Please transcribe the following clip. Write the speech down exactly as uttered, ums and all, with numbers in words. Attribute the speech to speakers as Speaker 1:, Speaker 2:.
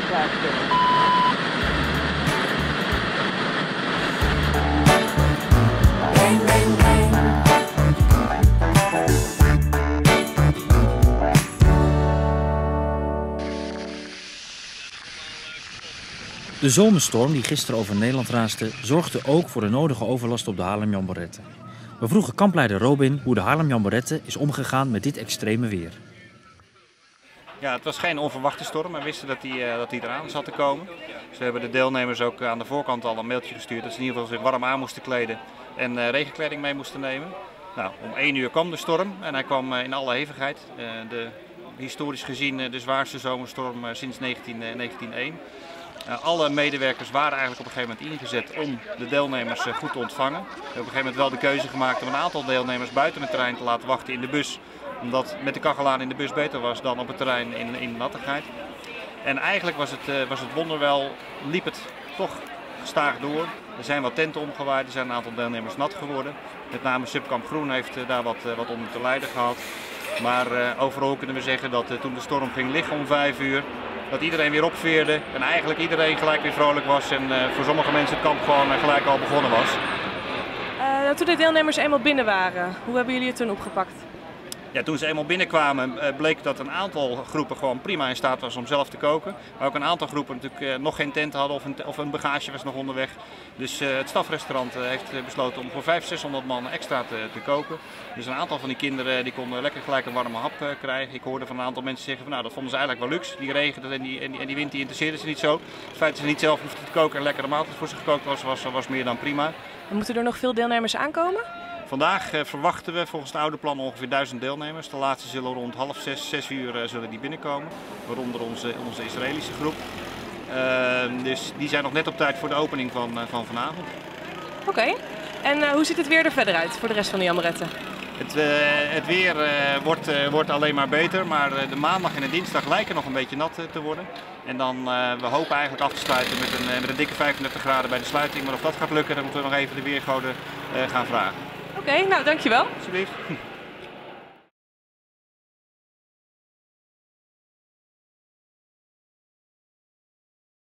Speaker 1: krijgen.
Speaker 2: De zomerstorm die gisteren over Nederland raasde, zorgde ook voor de nodige overlast op de Haarlem-Jan Borrette. We vroegen kampleider Robin hoe de Haarlem-Jan Borrette is omgegaan met dit extreme weer.
Speaker 3: Ja, het was geen onverwachte storm. We wisten dat die, uh, dat die eraan zat te komen. Dus we hebben de deelnemers ook aan de voorkant al een mailtje gestuurd dat ze in ieder geval zich warm aan moesten kleden en uh, regenkleding mee moesten nemen. Nou, om één uur kwam de storm en hij kwam uh, in alle hevigheid. Uh, de, historisch gezien uh, de zwaarste zomerstorm uh, sinds negentien, uh, negentien één. Uh, alle medewerkers waren eigenlijk op een gegeven moment ingezet om de deelnemers uh, goed te ontvangen. We hebben op een gegeven moment wel de keuze gemaakt om een aantal deelnemers buiten het terrein te laten wachten in de bus. Omdat met de kachelaan in de bus beter was dan op het terrein in, in nattigheid. En eigenlijk was het, uh, was het wonder wel, liep het toch gestaag door. Er zijn wat tenten omgewaaid, er zijn een aantal deelnemers nat geworden. Met name Subkamp Groen heeft uh, daar wat, uh, wat onder te lijden gehad. Maar uh, overal kunnen we zeggen dat uh, toen de storm ging liggen om vijf uur, dat iedereen weer opveerde en eigenlijk iedereen gelijk weer vrolijk was en uh, voor sommige mensen het kamp gewoon uh, gelijk al begonnen was.
Speaker 1: Uh, toen de deelnemers eenmaal binnen waren, hoe hebben jullie het toen opgepakt?
Speaker 3: Ja, toen ze eenmaal binnenkwamen uh, bleek dat een aantal groepen gewoon prima in staat was om zelf te koken. Maar ook een aantal groepen natuurlijk uh, nog geen tent hadden of een, of een bagage was nog onderweg. Dus uh, het stafrestaurant uh, heeft uh, besloten om voor vijfhonderd, zeshonderd man extra te, te koken. Dus een aantal van die kinderen die konden lekker gelijk een warme hap uh, krijgen. Ik hoorde van een aantal mensen zeggen van nou dat vonden ze eigenlijk wel luxe. Die regen en die, en die, en die wind die interesseerde ze niet zo. Het feit dat ze niet zelf hoefden te koken en lekkere maaltijd voor ze gekookt was, was, was meer dan prima.
Speaker 1: En moeten er nog veel deelnemers aankomen?
Speaker 3: Vandaag uh, verwachten we volgens het oude plan ongeveer duizend deelnemers. De laatste zullen rond half zes, zes uur uh, zullen die binnenkomen. Waaronder onze, onze Israëlische groep. Uh, dus die zijn nog net op tijd voor de opening van, uh, van vanavond.
Speaker 1: Oké. Okay. En uh, hoe ziet het weer er verder uit voor de rest van de Jan Borrette?
Speaker 3: Het, uh, het weer uh, wordt, uh, wordt alleen maar beter, maar uh, de maandag en de dinsdag lijken nog een beetje nat uh, te worden. En dan uh, we hopen eigenlijk af te sluiten met een, uh, met een dikke vijfendertig graden bij de sluiting. Maar of dat gaat lukken, dan moeten we nog even de weergoden uh, gaan vragen.
Speaker 1: Oké, okay, nou dankjewel.
Speaker 3: Alsjeblieft.